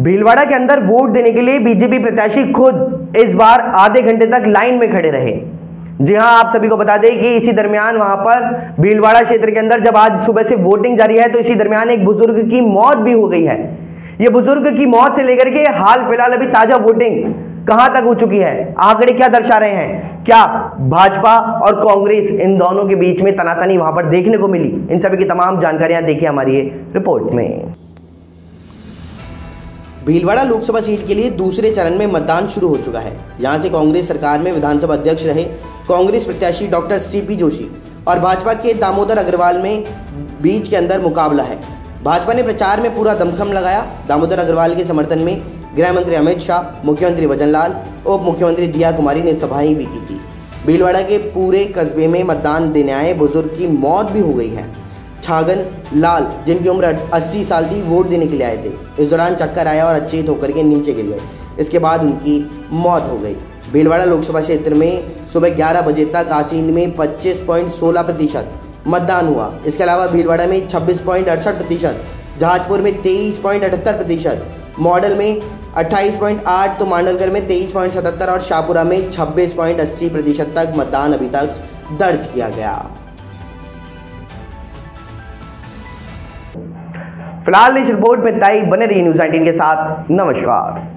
भीलवाड़ा के अंदर वोट देने के लिए बीजेपी प्रत्याशी खुद इस बार आधे घंटे तक लाइन में खड़े रहे। जी हां, आप सभी को बता दें कि इसी दरमियान वहां पर भीलवाड़ा क्षेत्र के अंदर जब आज सुबह से वोटिंग जारी है तो इसी दरमियान एक बुजुर्ग की मौत भी हो गई है। यह बुजुर्ग की मौत से लेकर के हाल फिलहाल अभी ताजा वोटिंग कहां तक हो चुकी है, आंकड़े क्या दर्शा रहे हैं, क्या भाजपा और कांग्रेस इन दोनों के बीच में तनातनी वहां पर देखने को मिली, इन सभी की तमाम जानकारियां देखिए हमारी रिपोर्ट में। भीलवाड़ा लोकसभा सीट के लिए दूसरे चरण में मतदान शुरू हो चुका है। यहां से कांग्रेस सरकार में विधानसभा अध्यक्ष रहे कांग्रेस प्रत्याशी डॉक्टर सीपी जोशी और भाजपा के दामोदर अग्रवाल में बीच के अंदर मुकाबला है। भाजपा ने प्रचार में पूरा दमखम लगाया। दामोदर अग्रवाल के समर्थन में गृह मंत्री अमित शाह, मुख्यमंत्री भजनलाल, उप मुख्यमंत्री दिया कुमारी ने सभाएं भी की थी। भीलवाड़ा के पूरे कस्बे में मतदान देने आए बुजुर्ग की मौत भी हो गई है। छागन लाल, जिनकी उम्र 80 साल थी, वोट देने के लिए आए थे। इस दौरान चक्कर आया और अचेत होकर के नीचे गिर गए। इसके बाद उनकी मौत हो गई। भीलवाड़ा लोकसभा क्षेत्र में सुबह 11 बजे तक आसीन में 25.16% मतदान हुआ। इसके अलावा भीलवाड़ा में 26.68%, जहाजपुर में 23.78%, मॉडल में 28.8, तो मांडलगढ़ में 23.77 और शाहपुरा में 26.80% तक मतदान अभी तक दर्ज किया गया। फिलहाल इस रिपोर्ट में इतना ही। बने रहिए न्यूज़ 18 के साथ। नमस्कार।